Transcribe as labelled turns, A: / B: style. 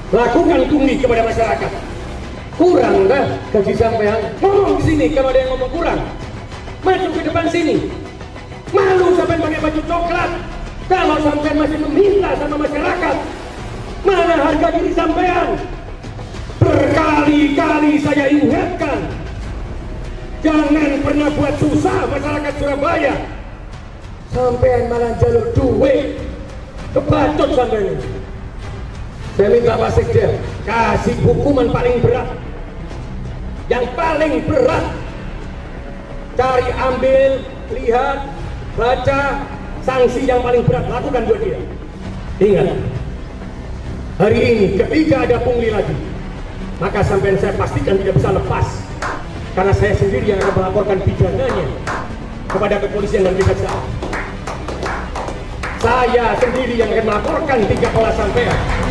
A: lakukan pungli kepada masyarakat. Kurang dah gaji sampean. Ngomong di sini kalau ada yang ngomong kurang. Maju ke depan sini. Malu sampean pakai baju coklat. Kalau sampean masih meminta sama masyarakat, mana harga diri sampean? Berkali-kali saya ingatkan, jangan pernah buat susah masyarakat Surabaya. Sampean malah jalur duit, kebacot sampean. Saya minta Pak Sekjen kasih hukuman paling berat, yang paling berat. Cari, ambil, lihat, baca sanksi yang paling berat, lakukan buat dia. Ingat, hari ini ketika ada pungli lagi, maka sampai saya pastikan tidak bisa lepas, karena saya sendiri yang akan melaporkan pidananya kepada kepolisian dan kejaksaan. Saya sendiri yang akan melaporkan 3 kelas sampean.